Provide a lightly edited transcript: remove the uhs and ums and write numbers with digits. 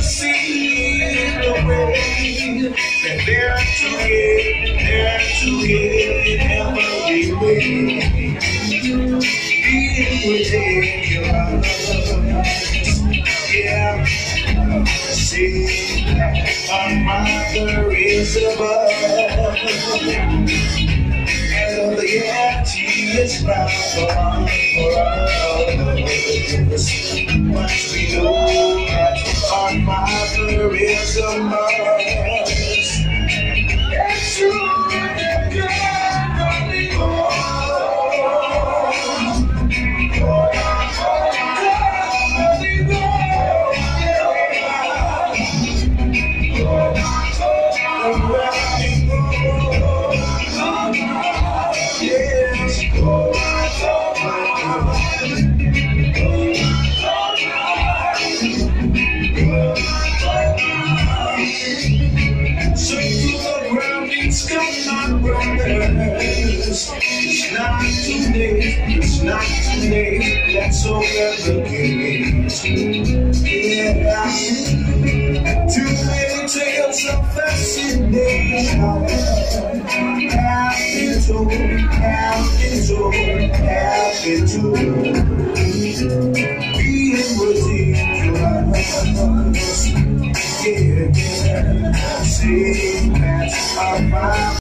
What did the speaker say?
see the way that they're together every way. Being within your arms, yeah. See, our Mother is above, and the empty is not for us. Once we know that our Mother is above, it's true. It's not too late, that's all ever gains. Yeah, too many tales of fascination have been told. Being ridiculous, yeah, see, that's our